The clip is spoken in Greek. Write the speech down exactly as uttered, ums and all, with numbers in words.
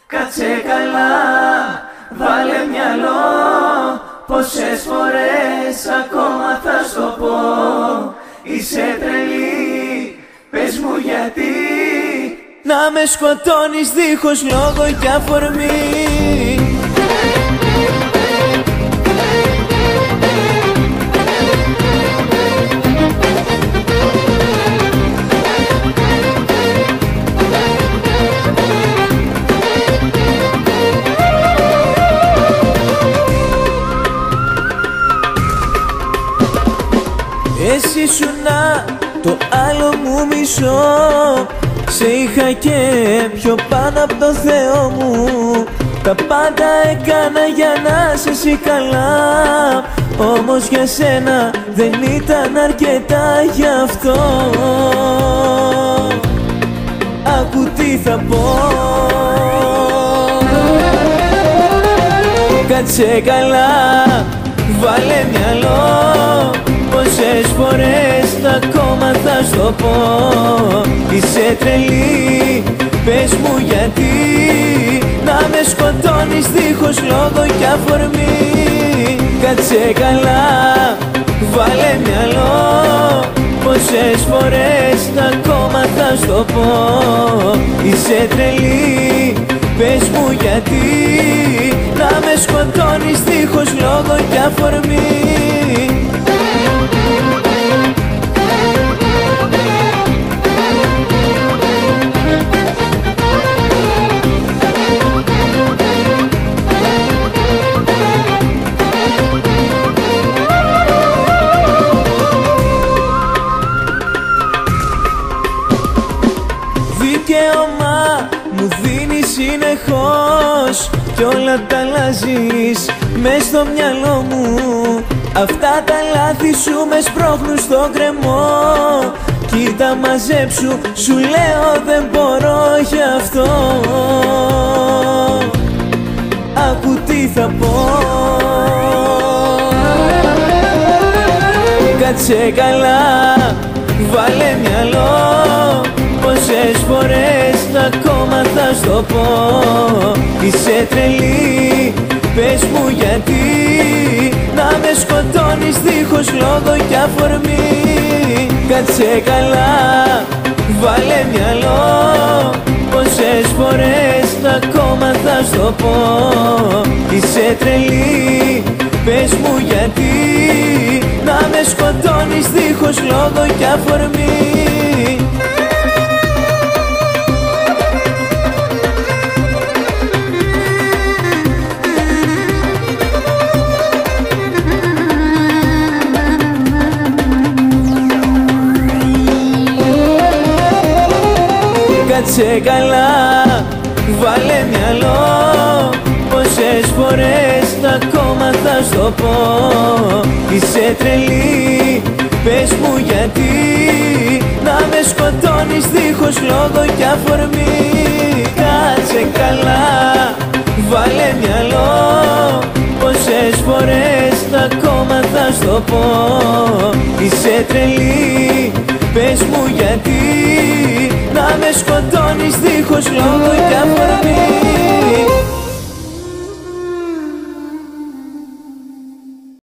Κάτσε καλά, βάλε μυαλό, πόσες φορές ακόμα θα στο πω. Είσαι τρελή, πες μου γιατί να με σκοτώνεις δίχως λόγο και αφορμή. Εσύ ήσουνα το άλλο μου μισό, σε είχα και πιο πάνω από το Θεό μου. Τα πάντα έκανα για να σε εσύ καλά, όμως για σένα δεν ήταν αρκετά γι' αυτό. Άκου τι θα πω. Κάτσε καλά, βάλε μυαλό, πόσες φορές ακόμα θα στο πω. Είσαι τρελή, πες μου γιατί να με σκοτώνεις δίχως λόγο και αφορμή. Κάτσε καλά, βάλε μυαλό, πόσες φορές ακόμα θα στο πω. Είσαι τρελή, πες μου γιατί να με σκοτώνεις δίχως λόγο και αφορμή. Δικαίωμα μου δίνεις συνεχώς κι όλα τα αλλάζεις μες στο μυαλό μου. Αυτά τα λάθη σου με σπρώχνουν στο κρεμό. Κοίτα μαζέψου, σου λέω δεν μπορώ γι' αυτό. Άκου τι θα πω. Κάτσε καλά, βάλε μυαλό, πόσες φορές ακόμα θα στο πω. Είσαι τρελή, πες μου γιατί να με σκοτώνεις δίχως λόγο και αφορμή. Κάτσε καλά, βάλε μυαλό, πόσες φορές ακόμα θα στο πω. Είσαι τρελή, πες μου γιατί να με σκοτώνεις δίχως λόγο και αφορμή. Κάτσε καλά, βάλε μυαλό, πόσες φορές ακόμα θα στο πω. Είσαι τρελή, πες μου γιατί να με σκοτώνεις δίχως λόγο και αφορμή. Κάτσε καλά, βάλε μυαλό, πόσες φορές ακόμα θα στο πω. Είσαι τρελή, πες μου γιατί να με σκοτώνεις δίχως λόγο και αφορμή.